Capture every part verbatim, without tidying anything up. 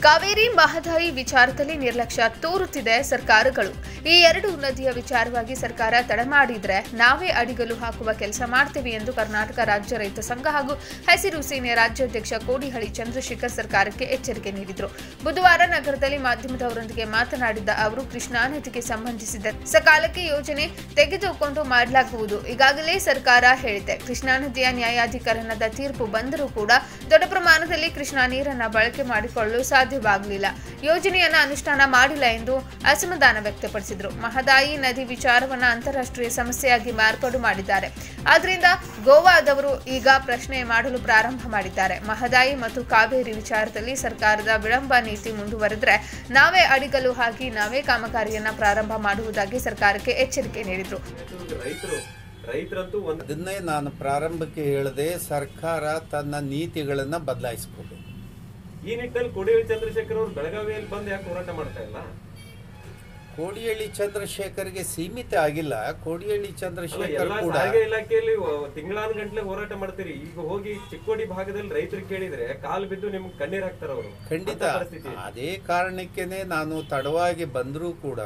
ಕಾವೇರಿ ಮಹದಾಯಿ ವಿಚಾರದಲ್ಲಿ ನಿರ್ಲಕ್ಷ್ಯ ತೋರುತ್ತಿದೆ ಸರ್ಕಾರಗಳು. ಈ ಎರಡು ನದಿಯ ವಿಚಾರವಾಗಿ ಸರ್ಕಾರ ತಡ ಮಾಡಿದ್ರೆ ನಾವೇ ಅಡಿಗಲು ಹಾಕುವ ಕೆಲಸ ಮಾಡ್ತೇವೆ ಎಂದು ಕರ್ನಾಟಕ ರಾಜ್ಯ ರೈತ ಸಂಘ ಹಾಗೂ ಹಸಿರು ಸೇನೆ ರಾಜ್ಯಾಧ್ಯಕ್ಷ ಕೋಡಿಹಳ್ಳಿ ಚಂದ್ರಶೇಖರ್ ಸರ್ಕಾರಕ್ಕೆ ಎಚ್ಚರಿಕೆ ನೀಡಿದರು. ಬುಧವಾರ ನಗರದಲ್ಲಿ ಮಾಧ್ಯಮದವರೊಂದಿಗೆ ಮಾತನಾಡಿದ ಅವರು, ಕೃಷ್ಣಾ ನದಿಗೆ ಸಂಬಂಧಿಸಿದ ಸಕಾಲಕ್ಕೆ ಯೋಜನೆ ತೆಗೆದುಕೊಂಡು ಮಾಡಲಾಗುವುದು. ಈಗಾಗಲೇ ಸರ್ಕಾರ ಹೇಳಿದೆ. ಕೃಷ್ಣಾ ನದಿಯ ನ್ಯಾಯಾಧಿಕರಣದ ತೀರ್ಪು ಬಂದರೂ ಕೂಡ ದೊಡ್ಡ ಪ್ರಮಾಣದಲ್ಲಿ ಕೃಷ್ಣಾ ನೀರನ್ನು ಬಳಕೆ ಮಾಡಿಕೊಳ್ಳಲು ಸಾಧ್ಯವಾಗಲಿಲ್ಲ. ಯೋಜನೆಯನ್ನು ಅನುಷ್ಠಾನ ಮಾಡಿಲ್ಲ ಎಂದು ಅಸಮಾಧಾನ ವ್ಯಕ್ತಪಡಿಸಿದರು. ಮಹದಾಯಿ ನದಿ ವಿಚಾರವನ್ನು ಅಂತಾರಾಷ್ಟ್ರೀಯ ಸಮಸ್ಯೆಯಾಗಿ ಮಾರ್ಪಾಡು ಮಾಡಿದ್ದಾರೆ. ಆದ್ದರಿಂದ ಗೋವಾದವರು ಈಗ ಪ್ರಶ್ನೆ ಮಾಡಲು ಪ್ರಾರಂಭ ಮಾಡಿದ್ದಾರೆ. ಮಹದಾಯಿ ಮತ್ತು ಕಾವೇರಿ ವಿಚಾರದಲ್ಲಿ ಸರ್ಕಾರದ ವಿಳಂಬ ನೀತಿ ಮುಂದುವರೆದರೆ ನಾವೇ ಅಡಿಗಲು ಹಾಕಿ ನಾವೇ ಕಾಮಗಾರಿಯನ್ನ ಪ್ರಾರಂಭ ಮಾಡುವುದಾಗಿ ಸರ್ಕಾರಕ್ಕೆ ಎಚ್ಚರಿಕೆ ನೀಡಿದರು. ರೈತರಂತೂ ಅದನ್ನೇ ನಾನು ಪ್ರಾರಂಭಕ್ಕೆ ಹೇಳಿದೆ, ಸರ್ಕಾರ ತನ್ನ ನೀತಿಗಳನ್ನು ಬದಲಾಯಿಸ್ಕೋಬೇಕು. ಈ ನಿಟ್ಟಿನಲ್ಲಿ ಕೋಡಿಹಳ್ಳಿ ಚಂದ್ರಶೇಖರ್ ಅವರು ಬೆಳಗಾವಿಯಲ್ಲಿ ಬಂದು ಯಾಕೆ ಹೋರಾಟ ಮಾಡ್ತಾ ಇಲ್ಲ? ಕೋಡಿಹಳ್ಳಿ ಚಂದ್ರಶೇಖರ್ಗೆ ಸೀಮಿತ ಆಗಿಲ್ಲ. ಕೋಡಿಹಳ್ಳಿ ಚಂದ್ರಶೇಖರ್ ಕೂಡ ಸಾರಿಗೆ ಇಲಾಖೆಯಲ್ಲಿ ತಿಂಗಳಾನ ಗಂಟಲೆ ಹೋರಾಟ ಮಾಡ್ತೀರಿ. ಈಗ ಹೋಗಿ ಚಿಕ್ಕೋಡಿ ಭಾಗದಲ್ಲಿ ರೈತರು ಕೇಳಿದ್ರೆ ಕಾಲು ಬಿದ್ದು ನಿಮ್ಗೆ ಕಣ್ಣೀರ್ ಹಾಕ್ತಾರ ಅವರು. ಖಂಡಿತ ಅದೇ ಕಾರಣಕ್ಕೇನೆ ನಾನು ತಡವಾಗಿ ಬಂದರೂ ಕೂಡ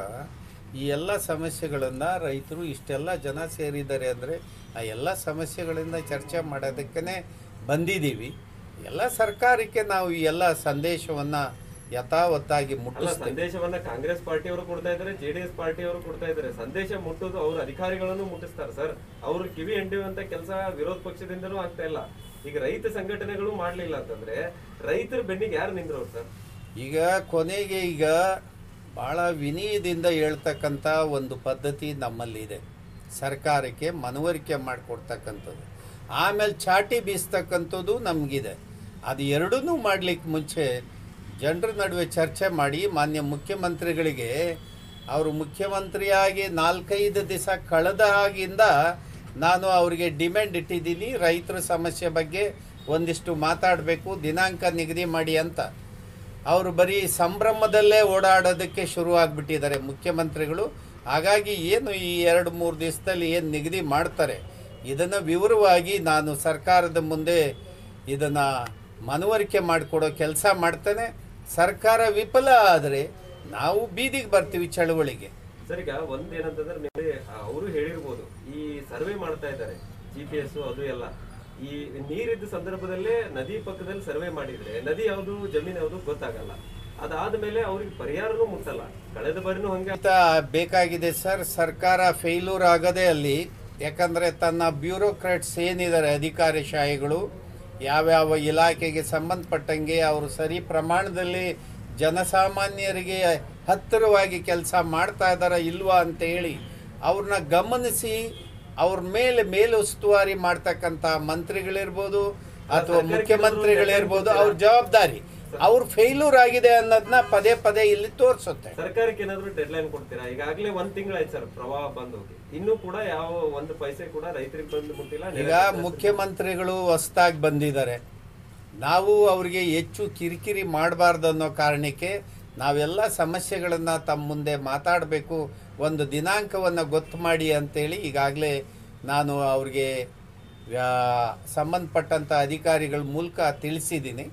ಈ ಎಲ್ಲ ಸಮಸ್ಯೆಗಳನ್ನು ರೈತರು ಇಷ್ಟೆಲ್ಲ ಜನ ಸೇರಿದ್ದಾರೆ ಅಂದರೆ ಆ ಎಲ್ಲ ಸಮಸ್ಯೆಗಳಿಂದ ಚರ್ಚೆ ಮಾಡೋದಕ್ಕೇ ಬಂದಿದ್ದೀವಿ. ಎಲ್ಲ ಸರ್ಕಾರಕ್ಕೆ ನಾವು ಈ ಎಲ್ಲ ಸಂದೇಶವನ್ನು ಯಥಾವತ್ತಾಗಿ ಮುಟ್ಟಿಸ್ತೀವಿ. ಸಂದೇಶವನ್ನ ಕಾಂಗ್ರೆಸ್ ಪಾರ್ಟಿಯವರು ಕೊಡ್ತಾ ಇದ್ದಾರೆ, ಜೆಡಿಎಸ್ ಪಾರ್ಟಿಯವರು ಕೊಡ್ತಾ ಇದ್ದಾರೆ. ಸಂದೇಶ ಮುಟ್ಟೋದು ಅವ್ರ ಅಧಿಕಾರಿಗಳನ್ನು ಮುಟ್ಟಿಸ್ತಾರೆ ಸರ್. ಅವ್ರು ಕಿವಿ ಎಂಡುವಂತ ಕೆಲಸ ವಿರೋಧ ಪಕ್ಷದಿಂದಲೂ ಆಗ್ತಾ ಇಲ್ಲ. ಈಗ ರೈತ ಸಂಘಟನೆಗಳು ಮಾಡಲಿಲ್ಲ ಅಂತಂದ್ರೆ ರೈತರ ಬೆನ್ನಿಗೆ ಯಾರು ನಿಂದ್ರವ್ರು ಸರ್? ಈಗ ಕೊನೆಗೆ ಈಗ ಭಾಳ ವಿನಯದಿಂದ ಹೇಳ್ತಕ್ಕಂಥ ಒಂದು ಪದ್ಧತಿ ನಮ್ಮಲ್ಲಿದೆ. ಸರ್ಕಾರಕ್ಕೆ ಮನವರಿಕೆ ಮಾಡಿಕೊಡ್ತಕ್ಕಂಥದ್ದು, ಆಮೇಲೆ ಚಾಟಿ ಬೀಸ್ತಕ್ಕಂಥದ್ದು ನಮಗಿದೆ. ಅದು ಎರಡನ್ನೂ ಮಾಡಲಿಕ್ಕೆ ಮುಂಚೆ ಜನರ ನಡುವೆ ಚರ್ಚೆ ಮಾಡಿ ಮಾನ್ಯ ಮುಖ್ಯಮಂತ್ರಿಗಳಿಗೆ, ಅವರು ಮುಖ್ಯಮಂತ್ರಿಯಾಗಿ ನಾಲ್ಕೈದು ದಿವಸ ಕಳೆದ ಆಗಿಂದ ನಾನು ಅವರಿಗೆ ಡಿಮ್ಯಾಂಡ್ ಇಟ್ಟಿದ್ದೀನಿ, ರೈತರ ಸಮಸ್ಯೆ ಬಗ್ಗೆ ಒಂದಿಷ್ಟು ಮಾತಾಡಬೇಕು, ದಿನಾಂಕ ನಿಗದಿ ಮಾಡಿ ಅಂತ. ಅವರು ಬರೀ ಸಂಭ್ರಮದಲ್ಲೇ ಓಡಾಡೋದಕ್ಕೆ ಶುರು ಆಗಿಬಿಟ್ಟಿದ್ದಾರೆ ಮುಖ್ಯಮಂತ್ರಿಗಳು. ಹಾಗಾಗಿ ಏನು ಈ ಎರಡು ಮೂರು ದಿವಸದಲ್ಲಿ ಏನು ನಿಗದಿ ಮಾಡ್ತಾರೆ ಇದನ್ನು ವಿವರವಾಗಿ ನಾನು ಸರ್ಕಾರದ ಮುಂದೆ ಇದನ್ನು ಮನವರಿಕೆ ಮಾಡಿಕೊಡೋ ಕೆಲಸ ಮಾಡ್ತೇನೆ. ಸರ್ಕಾರ ವಿಫಲ ಆದರೆ ನಾವು ಬೀದಿಗೆ ಬರ್ತೀವಿ ಚಳವಳಿಗೆ. ಸರ್, ಈಗ ಒಂದೇನಂತಂದ್ರೆ ನಿಮಗೆ ಅವರು ಹೇಳಿರ್ಬೋದು, ಈ ಸರ್ವೆ ಮಾಡ್ತಾ ಇದ್ದಾರೆ ಜಿ ಪಿ ಎಸ್ ಅದು ಎಲ್ಲ. ಈ ನೀರಿದ್ದ ಸಂದರ್ಭದಲ್ಲೇ ನದಿ ಪಕ್ಕದಲ್ಲಿ ಸರ್ವೆ ಮಾಡಿದ್ರೆ ನದಿ ಯಾವುದು ಜಮೀನು ಯಾವುದು ಗೊತ್ತಾಗಲ್ಲ. ಅದಾದ್ಮೇಲೆ ಅವ್ರಿಗೆ ಪರಿಹಾರನೂ ಮುಟ್ಟಲ್ಲ. ಕಳೆದ ಬಾರಿನೂ ಹಂಗೆ ಬೇಕಾಗಿದೆ ಸರ್. ಸರ್ಕಾರ ಫೇಲ್ಯೂರ್ ಆಗೋದೇ ಅಲ್ಲಿ. ಯಾಕಂದರೆ ತನ್ನ ಬ್ಯೂರೋಕ್ರಾಟ್ಸ್ ಏನಿದ್ದಾರೆ ಅಧಿಕಾರಿಶಾಹಿಗಳು, ಯಾವ್ಯಾವ ಇಲಾಖೆಗೆ ಸಂಬಂಧಪಟ್ಟಂಗೆ ಅವರು ಸರಿ ಪ್ರಮಾಣದಲ್ಲಿ ಜನಸಾಮಾನ್ಯರಿಗೆ ಹತ್ತಿರವಾಗಿ ಕೆಲಸ ಮಾಡ್ತಾ ಇದ್ದಾರ ಇಲ್ವಾ ಅಂತ ಹೇಳಿ ಅವ್ರನ್ನ ಗಮನಿಸಿ ಅವ್ರ ಮೇಲೆ ಮೇಲುಸ್ತುವಾರಿ ಮಾಡ್ತಕ್ಕಂಥ ಮಂತ್ರಿಗಳಿರ್ಬೋದು ಅಥವಾ ಮುಖ್ಯಮಂತ್ರಿಗಳಿರ್ಬೋದು, ಅವ್ರ ಜವಾಬ್ದಾರಿ. ಅವ್ರು ಫೇಲ್ಯೂರ್ ಆಗಿದೆ ಅನ್ನೋದನ್ನ ಪದೇ ಪದೇ ಇಲ್ಲಿ ತೋರಿಸುತ್ತೆ. ಸರ್ಕಾರಕ್ಕೆ ಏನಾದ್ರು ಡೆಡ್ ಲೈನ್ ಕೊಡ್ತೀರಾ? ಈಗಾಗಲೇ ಒಂದ್ ತಿಂಗಳಾಯ್ತು ಸರ್ ಪ್ರವಾಹ ಬಂದು, ಇನ್ನೂ ಕೂಡ ಯಾವ ಒಂದು ಪೈಸೆ ಕೂಡ ರೈತರಿಗೆ ಬಂದು ಮುಟ್ಟಿಲ್ಲ. ಈಗ ಮುಖ್ಯಮಂತ್ರಿಗಳು ಹೊಸದಾಗಿ ಬಂದಿದ್ದಾರೆ. ನಾವು ಅವರಿಗೆ ಹೆಚ್ಚು ಕಿರಿಕಿರಿ ಮಾಡಬಾರ್ದು ಅನ್ನೋ ಕಾರಣಕ್ಕೆ ನಾವೆಲ್ಲ ಸಮಸ್ಯೆಗಳನ್ನು ತಮ್ಮ ಮುಂದೆ ಮಾತಾಡಬೇಕು, ಒಂದು ದಿನಾಂಕವನ್ನು ಗೊತ್ತು ಮಾಡಿ ಅಂತೇಳಿ ಈಗಾಗಲೇ ನಾನು ಅವ್ರಿಗೆ ಸಂಬಂಧಪಟ್ಟಂಥ ಅಧಿಕಾರಿಗಳ ಮೂಲಕ ತಿಳಿಸಿದ್ದೀನಿ.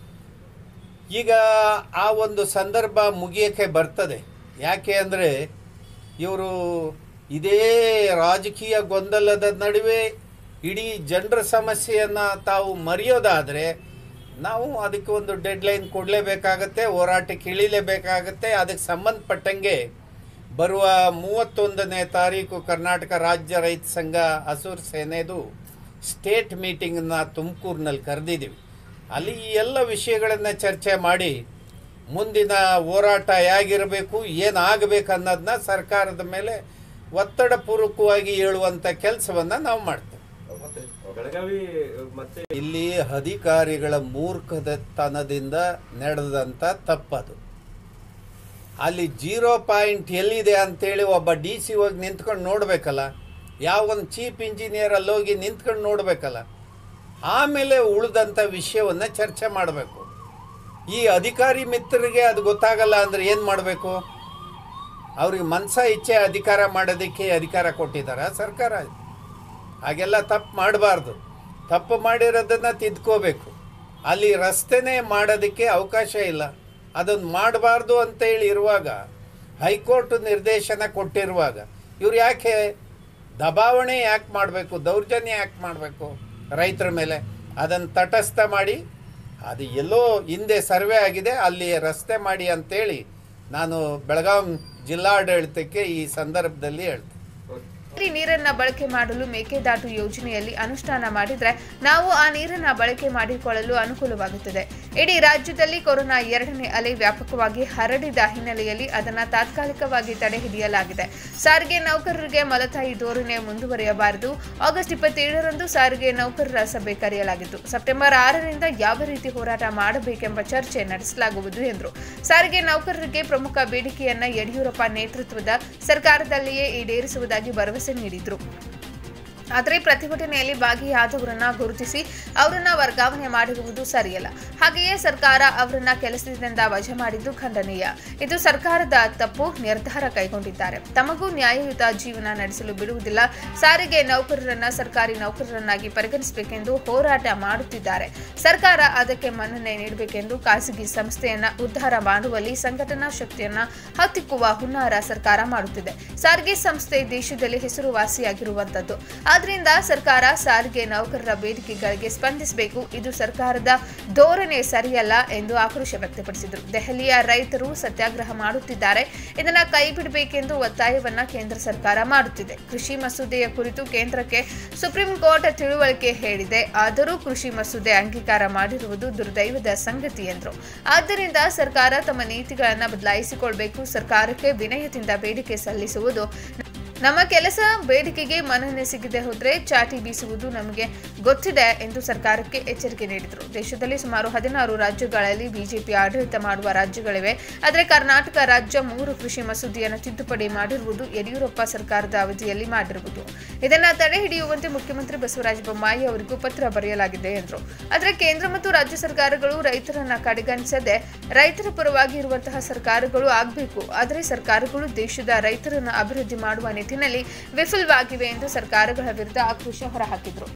ಈಗ ಆ ಒಂದು ಸಂದರ್ಭ ಮುಗಿಯೋಕ್ಕೆ ಬರ್ತದೆ. ಯಾಕೆ ಅಂದರೆ ಇವರು ಇದೇ ರಾಜಕೀಯ ಗೊಂದಲದ ನಡುವೆ ಇಡೀ ಜನರ ಸಮಸ್ಯೆಯನ್ನು ತಾವು ಮರೆಯೋದಾದರೆ ನಾವು ಅದಕ್ಕೆ ಒಂದು ಡೆಡ್ಲೈನ್ ಕೊಡಲೇಬೇಕಾಗತ್ತೆ, ಹೋರಾಟಕ್ಕೆ ಇಳಿಲೇಬೇಕಾಗತ್ತೆ. ಅದಕ್ಕೆ ಸಂಬಂಧಪಟ್ಟಂಗೆ ಬರುವ ಮೂವತ್ತೊಂದನೇ ತಾರೀಕು ಕರ್ನಾಟಕ ರಾಜ್ಯ ರೈತ ಸಂಘ ಹಸಿರು ಸೇನೆದು ಸ್ಟೇಟ್ ಮೀಟಿಂಗನ್ನು ತುಮಕೂರಿನಲ್ಲಿ ಕರೆದಿದ್ದೀವಿ. ಅಲ್ಲಿ ಈ ಎಲ್ಲ ವಿಷಯಗಳನ್ನು ಚರ್ಚೆ ಮಾಡಿ ಮುಂದಿನ ಹೋರಾಟ ಹೇಗಿರಬೇಕು, ಏನಾಗಬೇಕು ಅನ್ನೋದನ್ನ ಸರ್ಕಾರದ ಮೇಲೆ ಒತ್ತಡ ಪೂರ್ವಕವಾಗಿ ಹೇಳುವಂಥ ಕೆಲಸವನ್ನು ನಾವು ಮಾಡ್ತೇವೆ. ಇಲ್ಲಿ ಅಧಿಕಾರಿಗಳ ಮೂರ್ಖತನದಿಂದ ನಡೆದಂಥ ತಪ್ಪದು. ಅಲ್ಲಿ ಜೀರೋ ಪಾಯಿಂಟ್ ಎಲ್ಲಿದೆ ಅಂತೇಳಿ ಒಬ್ಬ ಡಿ ಸಿ ಹೋಗಿ ನಿಂತ್ಕೊಂಡು ನೋಡಬೇಕಲ್ಲ, ಯಾವ ಒಂದು ಚೀಫ್ ಇಂಜಿನಿಯರ್ ಅಲ್ಲಿ ಹೋಗಿ ನಿಂತ್ಕೊಂಡು ನೋಡಬೇಕಲ್ಲ, ಆಮೇಲೆ ಉಳಿದಂಥ ವಿಷಯವನ್ನು ಚರ್ಚೆ ಮಾಡಬೇಕು. ಈ ಅಧಿಕಾರಿ ಮಿತ್ರರಿಗೆ ಅದು ಗೊತ್ತಾಗಲ್ಲ ಅಂದರೆ ಏನು ಮಾಡಬೇಕು? ಅವ್ರಿಗೆ ಮನಸ ಇಚ್ಛೆ ಅಧಿಕಾರ ಮಾಡೋದಕ್ಕೆ ಅಧಿಕಾರ ಕೊಟ್ಟಿದ್ದಾರೆ ಸರ್ಕಾರ. ಹಾಗೆಲ್ಲ ತಪ್ಪು ಮಾಡಬಾರ್ದು. ತಪ್ಪು ಮಾಡಿರೋದನ್ನು ತಿದ್ಕೋಬೇಕು. ಅಲ್ಲಿ ರಸ್ತೆನೇ ಮಾಡೋದಕ್ಕೆ ಅವಕಾಶ ಇಲ್ಲ. ಅದನ್ನು ಮಾಡಬಾರ್ದು ಅಂತೇಳಿ ಇರುವಾಗ, ಹೈಕೋರ್ಟ್ ನಿರ್ದೇಶನ ಕೊಟ್ಟಿರುವಾಗ ಇವ್ರು ಯಾಕೆ ದಬಾವಣೆ ಯಾಕೆ ಮಾಡಬೇಕು, ದೌರ್ಜನ್ಯ ಯಾಕೆ ಮಾಡಬೇಕು ರೈತರ ಮೇಲೆ? ಅದನ್ನು ತಟಸ್ಥ ಮಾಡಿ, ಅದು ಎಲ್ಲೋ ಹಿಂದೆ ಸರ್ವೆ ಆಗಿದೆ, ಅಲ್ಲಿ ರಸ್ತೆ ಮಾಡಿ ಅಂತೇಳಿ ನಾನು ಬೆಳಗಾವಿ ಜಿಲ್ಲಾಡಳಿತಕ್ಕೆ ಈ ಸಂದರ್ಭದಲ್ಲಿ ಹೇಳ್ತೇನೆ. ನೀರನ್ನ ಬಳಕೆ ಮಾಡಲು ಮೇಕೆದಾಟು ಯೋಜನೆಯಲ್ಲಿ ಅನುಷ್ಠಾನ ಮಾಡಿದ್ರೆ ನಾವು ಆ ನೀರನ್ನ ಬಳಕೆ ಮಾಡಿಕೊಳ್ಳಲು ಅನುಕೂಲವಾಗುತ್ತದೆ. ಇಡೀ ರಾಜ್ಯದಲ್ಲಿ ಕೊರೋನಾ ಎರಡನೇ ಅಲೆ ವ್ಯಾಪಕವಾಗಿ ಹರಡಿದ ಹಿನ್ನೆಲೆಯಲ್ಲಿ ಅದನ್ನು ತಾತ್ಕಾಲಿಕವಾಗಿ ತಡೆಹಿಡಿಯಲಾಗಿದೆ. ಸಾರಿಗೆ ನೌಕರರಿಗೆ ಮಲತಾಯಿ ಧೋರಣೆ ಮುಂದುವರಿಯಬಾರದು. ಆಗಸ್ಟ್ ಇಪ್ಪತ್ತೇಳರಂದು ಸಾರಿಗೆ ನೌಕರರ ಸಭೆ ಕರೆಯಲಾಗಿತ್ತು. ಸೆಪ್ಟೆಂಬರ್ ಆರರಿಂದ ಯಾವ ರೀತಿ ಹೋರಾಟ ಮಾಡಬೇಕೆಂಬ ಚರ್ಚೆ ನಡೆಸಲಾಗುವುದು ಎಂದರು. ಸಾರಿಗೆ ನೌಕರರಿಗೆ ಪ್ರಮುಖ ಬೇಡಿಕೆಯನ್ನ ಯಡಿಯೂರಪ್ಪ ನೇತೃತ್ವದ ಸರ್ಕಾರದಲ್ಲಿಯೇ ಈಡೇರಿಸುವುದಾಗಿ ಭರವಸೆ ನೀಡಿದ್ರು. ಆದರೆ ಪ್ರತಿಭಟನೆಯಲ್ಲಿ ಭಾಗಿಯಾದವರನ್ನ ಗುರುತಿಸಿ ಅವರನ್ನ ವರ್ಗಾವಣೆ ಮಾಡಿರುವುದು ಸರಿಯಲ್ಲ. ಹಾಗೆಯೇ ಸರ್ಕಾರ ಅವರನ್ನ ಕೆಲಸದಿಂದ ವಜಾ ಮಾಡಿದ್ದು ಖಂಡನೀಯ. ಇದು ಸರ್ಕಾರದ ತಪ್ಪು ನಿರ್ಧಾರ ಕೈಗೊಂಡಿದ್ದಾರೆ. ತಮಗೂ ನ್ಯಾಯಯುತ ಜೀವನ ನಡೆಸಲು ಬಿಡುವುದಿಲ್ಲ. ಸಾರಿಗೆ ನೌಕರರನ್ನ ಸರ್ಕಾರಿ ನೌಕರರನ್ನಾಗಿ ಪರಿಗಣಿಸಬೇಕೆಂದು ಹೋರಾಟ ಮಾಡುತ್ತಿದ್ದಾರೆ. ಸರ್ಕಾರ ಅದಕ್ಕೆ ಮನ್ನಣೆ ನೀಡಬೇಕೆಂದು ಖಾಸಗಿ ಸಂಸ್ಥೆಯನ್ನ ಉದ್ಧಾರ ಮಾಡುವಲ್ಲಿ ಸಂಘಟನಾ ಶಕ್ತಿಯನ್ನ ಹತ್ತಿಕ್ಕುವ ಹುನ್ನಾರ ಸರ್ಕಾರ ಮಾಡುತ್ತಿದೆ. ಸಾರಿಗೆ ಸಂಸ್ಥೆ ದೇಶದಲ್ಲಿ ಹೆಸರುವಾಸಿಯಾಗಿರುವಂತದ್ದು. ಆದ್ರಿಂದ ಸರ್ಕಾರ ಸಾರಿಗೆ ನೌಕರರ ಬೇಡಿಕೆಗಳಿಗೆ ಸ್ಪಂದಿಸಬೇಕು. ಇದು ಸರ್ಕಾರದ ಧೋರಣೆ ಸರಿಯಲ್ಲ ಎಂದು ಆಕ್ರೋಶ ವ್ಯಕ್ತಪಡಿಸಿದರು. ದೆಹಲಿಯ ರೈತರು ಸತ್ಯಾಗ್ರಹ ಮಾಡುತ್ತಿದ್ದಾರೆ. ಇದನ್ನ ಕೈಬಿಡಬೇಕೆಂದು ಒತ್ತಾಯವನ್ನ ಕೇಂದ್ರ ಸರ್ಕಾರ ಮಾಡುತ್ತಿದೆ. ಕೃಷಿ ಮಸೂದೆಯ ಕುರಿತು ಕೇಂದ್ರಕ್ಕೆ ಸುಪ್ರೀಂ ಕೋರ್ಟ್ ತಿಳುವಳಿಕೆ ಹೇಳಿದೆ. ಆದರೂ ಕೃಷಿ ಮಸೂದೆ ಅಂಗೀಕಾರ ಮಾಡಿರುವುದು ದುರ್ದೈವದ ಸಂಗತಿ ಎಂದರು. ಆದ್ದರಿಂದ ಸರ್ಕಾರ ತಮ್ಮ ನೀತಿಗಳನ್ನು ಬದಲಾಯಿಸಿಕೊಳ್ಳಬೇಕು. ಸರ್ಕಾರಕ್ಕೆ ವಿನಯದಿಂದ ಬೇಡಿಕೆ ಸಲ್ಲಿಸುವುದು ನಮ್ಮ ಕೆಲಸ. ಬೇಡಿಕೆಗೆ ಮನ್ನಣೆ ಸಿಗದೆ ಹೋದರೆ ಚಾಟಿ ಬೀಸುವುದು ನಮಗೆ ಗೊತ್ತಿದೆ ಎಂದು ಸರ್ಕಾರಕ್ಕೆ ಎಚ್ಚರಿಕೆ ನೀಡಿದರು. ದೇಶದಲ್ಲಿ ಸುಮಾರು ಹದಿನಾರು ರಾಜ್ಯಗಳಲ್ಲಿ ಬಿಜೆಪಿ ಆಡಳಿತ ಮಾಡುವ ರಾಜ್ಯಗಳಿವೆ. ಆದರೆ ಕರ್ನಾಟಕ ರಾಜ್ಯ ಮೂರು ಕೃಷಿ ಮಸೂದೆಯನ್ನು ತಿದ್ದುಪಡಿ ಮಾಡಿರುವುದು ಯಡಿಯೂರಪ್ಪ ಸರ್ಕಾರದ ಅವಧಿಯಲ್ಲಿ ಮಾಡಿರುವುದು. ಇದನ್ನು ತಡೆ ಹಿಡಿಯುವಂತೆ ಮುಖ್ಯಮಂತ್ರಿ ಬಸವರಾಜ ಬೊಮ್ಮಾಯಿ ಅವರಿಗೂ ಪತ್ರ ಬರೆಯಲಾಗಿದೆ ಎಂದರು. ಆದರೆ ಕೇಂದ್ರ ಮತ್ತು ರಾಜ್ಯ ಸರ್ಕಾರಗಳು ರೈತರನ್ನ ಕಡೆಗಣಿಸದೆ ರೈತರ ಪರವಾಗಿ ಇರುವಂತಹ ಸರ್ಕಾರಗಳು ಆಗಬೇಕು. ಆದರೆ ಸರ್ಕಾರಗಳು ದೇಶದ ರೈತರನ್ನು ಅಭಿವೃದ್ಧಿ ಮಾಡುವ ನಿಟ್ಟಿನಲ್ಲಿ ವಿಫಲವಾಗಿವೆ ಎಂದು ಸರ್ಕಾರಗಳ ವಿರುದ್ಧ ಆಕ್ರೋಶ ಹೊರಹಾಕಿದರು.